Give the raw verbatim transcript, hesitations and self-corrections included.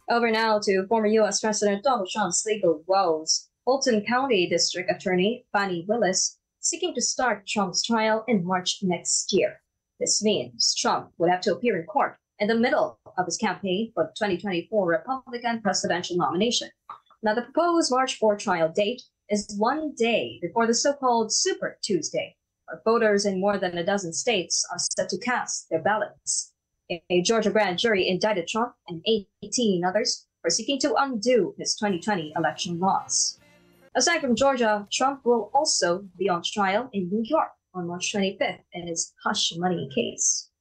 Over now to former U S. President Donald Trump's legal woes. Fulton County District Attorney Fannie Willis seeking to start Trump's trial in March next year. This means Trump would have to appear in court in the middle of his campaign for the twenty twenty-four Republican presidential nomination. Now, the proposed March fourth trial date is one day before the so-called Super Tuesday, where voters in more than a dozen states are set to cast their ballots. A Georgia grand jury indicted Trump and eighteen others for seeking to undo his twenty twenty election loss. Aside from Georgia, Trump will also be on trial in New York on March twenty-fifth in his hush money case.